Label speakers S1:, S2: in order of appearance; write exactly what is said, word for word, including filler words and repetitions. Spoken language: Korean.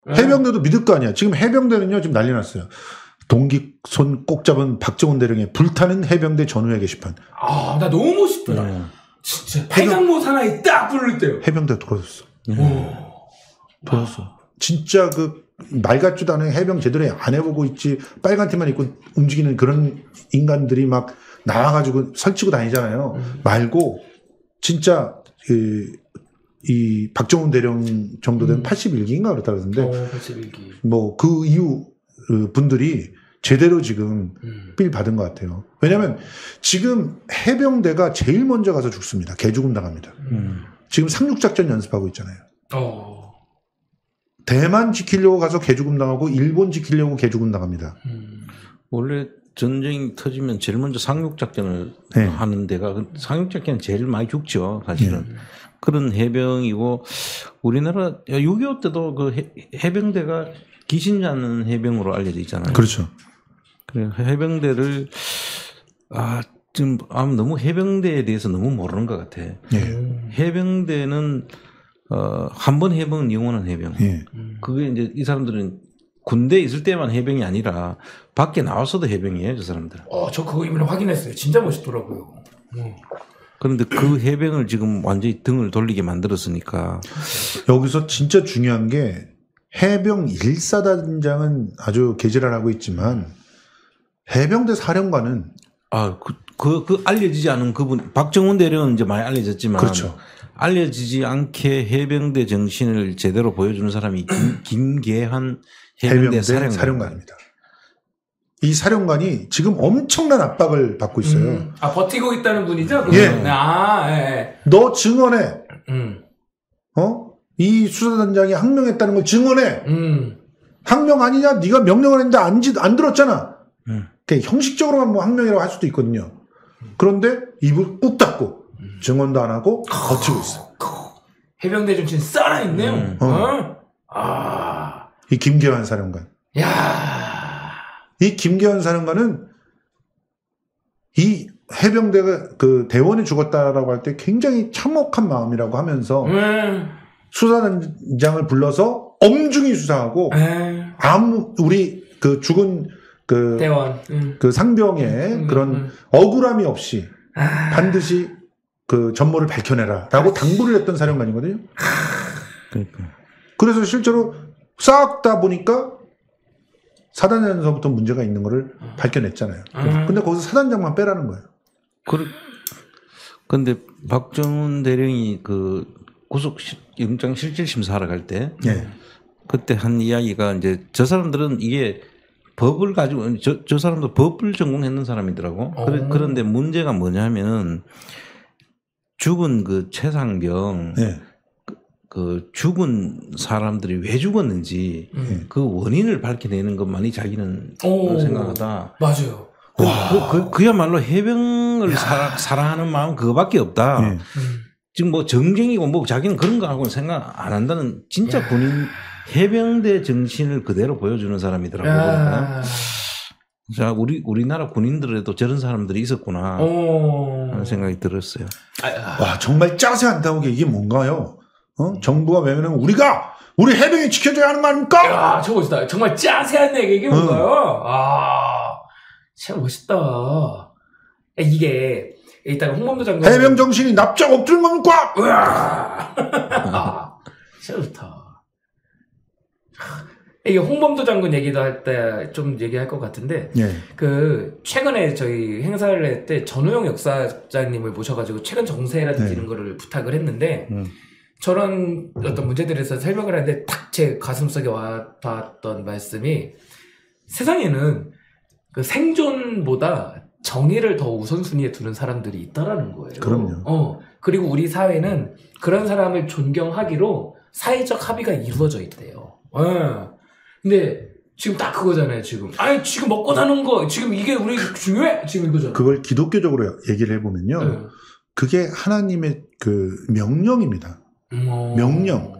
S1: 해병대도 믿을 거 아니야. 지금 해병대는요, 지금 난리 났어요. 동기 손 꼭 잡은 박정훈 대령의 불타는 해병대 전후회 게시판.
S2: 아, 나 너무 멋있더라. 네. 진짜 해병모 사나이 딱 부를 때요.
S1: 해병대 돌아섰어. 네. 돌아섰어. 진짜 그 말 같지도 않은 해병 제대로 안 해보고 있지, 빨간 티만 입고 움직이는 그런 인간들이 막 나와가지고 설치고 다니잖아요. 음. 말고 진짜 그, 이 박정훈 대령 정도 된 음. 팔십일 기인가 그렇다 그러던데,
S2: 어, 팔십일 기.
S1: 뭐 그 이후 분들이 제대로 지금 음. 빌 받은 것 같아요. 왜냐하면 지금 해병대가 제일 먼저 가서 죽습니다. 개죽음 당합니다. 음. 지금 상륙작전 연습하고 있잖아요. 어. 대만 지키려고 가서 개죽음 당하고 일본 지키려고 개죽음 당합니다.
S3: 음. 원래 전쟁이 터지면 제일 먼저 상륙작전을 네. 하는 데가, 상륙작전은 제일 많이 죽죠, 사실은. 네. 그런 해병이고, 우리나라 육이오 때도 그 해, 해병대가 귀신 잡는 해병으로 알려져 있잖아요.
S1: 그렇죠.
S3: 그래, 해병대를, 아, 지금 아마 너무 해병대에 대해서 너무 모르는 것 같아. 네. 해병대는 어, 한 번 해병은 영원한 해병. 네. 그게 이제 이 사람들은 군대에 있을 때만 해병이 아니라 밖에 나와서도 해병이에요, 저 사람들.
S2: 어, 저 그거 이번에 확인했어요. 진짜 멋있더라고요. 음.
S3: 그런데 그 해병을 지금 완전히 등을 돌리게 만들었으니까.
S1: 여기서 진짜 중요한 게, 해병 일 사단장은 아주 개질을 하고 있지만 해병대 사령관은
S3: 아, 그, 그, 그 알려지지 않은 그분, 박정훈 대령은 이제 많이 알려졌지만.
S1: 그렇죠.
S3: 알려지지 않게 해병대 정신을 제대로 보여주는 사람이 김, 김계한 해병대, 해병대 사령관.
S1: 사령관입니다. 이 사령관이 지금 엄청난 압박을 받고 있어요. 음.
S2: 아, 버티고 있다는 분이죠?
S1: 예.
S2: 아, 예.
S1: 너 증언해.
S2: 음.
S1: 어? 이 수사단장이 항명했다는 걸 증언해.
S2: 음.
S1: 항명 아니냐? 네가 명령을 했는데 안, 안 들었잖아. 음. 형식적으로만 뭐 항명이라고 할 수도 있거든요. 그런데 입을 꾹 닫고 증언도 안 하고 버티고 있어.
S2: 해병대 정신 살아있네요. 음.
S1: 어.
S2: 어? 아.
S1: 이 김계환 사령관.
S2: 야.
S1: 이 김계환 사령관은 이 해병대가 그 대원이 죽었다라고 할 때 굉장히 참혹한 마음이라고 하면서 음. 수사단장을 불러서 엄중히 수사하고 음. 아무 우리 그 죽은 그
S2: 대원 음.
S1: 그 상병의 음. 그런 음. 억울함이 없이 아. 반드시 그 전모를 밝혀내라라고 당부를 했던 사령관이거든요.
S3: 그러니까.
S1: 그래서 실제로 쌓다 보니까 사단장에서부터 문제가 있는 거를 음. 밝혀냈잖아요. 음. 근데 거기서 사단장만 빼라는 거예요.
S3: 그런데 박정훈 대령이 그 구속 영장 실질 심사하러 갈 때
S1: 네.
S3: 그때 한 이야기가 이제 저 사람들은 이게 법을 가지고 저, 저 사람도 법을 전공했는 사람이더라고. 오. 그런데 문제가 뭐냐면 죽은 그 최상병
S1: 네.
S3: 그, 그 죽은 사람들이 왜 죽었는지 음. 그 원인을 밝혀내는 것만이 자기는 오. 생각하다.
S2: 맞아요.
S3: 그, 그, 그, 그야말로 해병을 사랑, 사랑하는 마음 그거밖에 없다. 네. 음. 지금 뭐 정쟁이고 뭐 자기는 그런 거 하고는 생각 안 한다는 진짜 야. 군인 해병대 정신을 그대로 보여주는 사람이더라고요. 그러니까. 자, 우리, 우리나라 군인들에도 저런 사람들이 있었구나. 오. 하는 생각이 들었어요.
S1: 와, 정말 짜세한 다우게 이게 뭔가요? 어? 정부가 외면하면 우리가, 우리 해병이 지켜줘야 하는 거 아닙니까?
S2: 야, 저거 멋있다. 정말 짜세한 얘기, 이게 뭔가요? 응. 아, 참 멋있다. 이게, 일단 홍범도 장관.
S1: 해병 정신이 납작 엎드린 겁니까?
S2: 으아! 진짜 좋다. 이게 홍범도 장군 얘기도 할 때 좀 얘기할 것 같은데,
S1: 예.
S2: 그, 최근에 저희 행사를 할 때 전우영 역사장님을 모셔가지고 최근 정세라든지 네. 이런 거를 부탁을 했는데, 음. 저런 어떤 문제들에 대해서 설명을 하는데 탁 제 가슴속에 와닿았던 말씀이, 세상에는 그 생존보다 정의를 더 우선순위에 두는 사람들이 있다라는 거예요.
S1: 그럼요.
S2: 어, 그리고 우리 사회는 그런 사람을 존경하기로 사회적 합의가 이루어져 있대요. 어. 근데 지금 딱 그거잖아요, 지금. 아니, 지금 먹고 사는 거, 지금 이게 우리 중요해? 지금 이거잖아.
S1: 그걸 기독교적으로 얘기를 해보면요. 네. 그게 하나님의 그 명령입니다. 음. 명령.